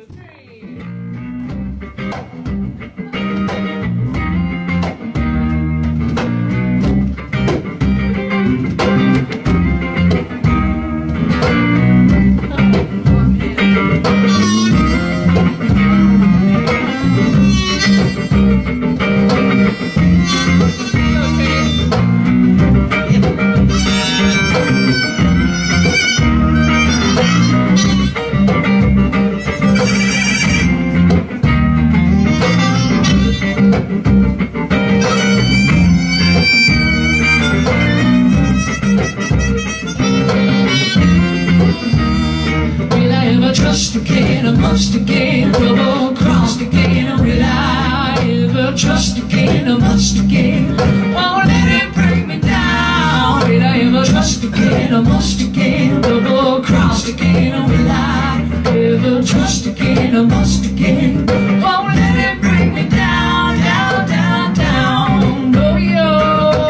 Trust again, I must again, double crossed again. Will I ever trust again, I must again? Won't let it bring me down. Will I ever trust again, I must again, double crossed again. Will I ever trust again, I must again? Won't let it bring me down, down, down, down. Oh, yo.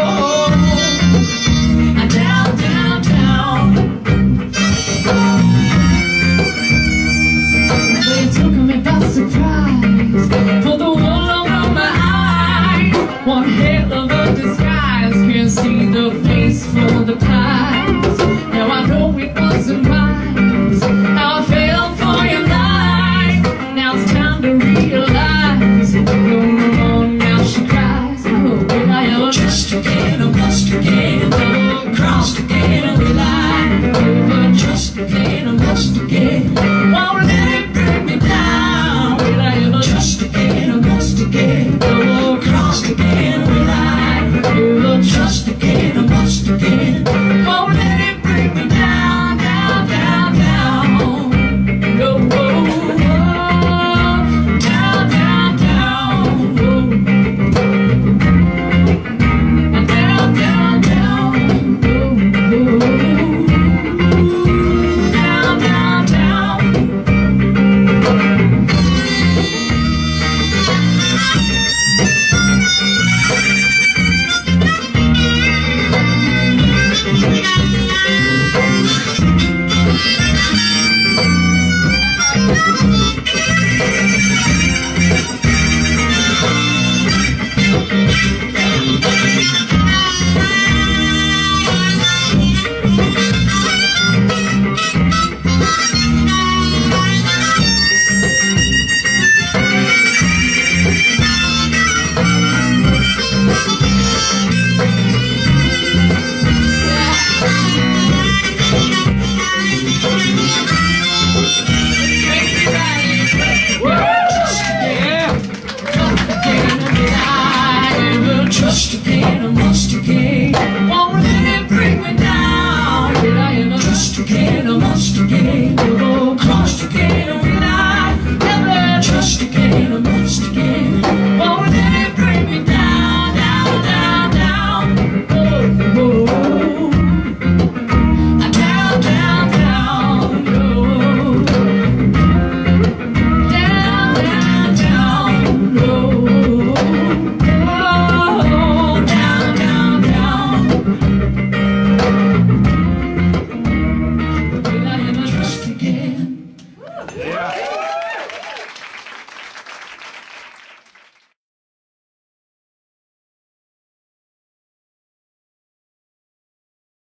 Down, down, down. They took me by surprise, for the one over my eyes. One hell of a disguise, can't see the face for the time.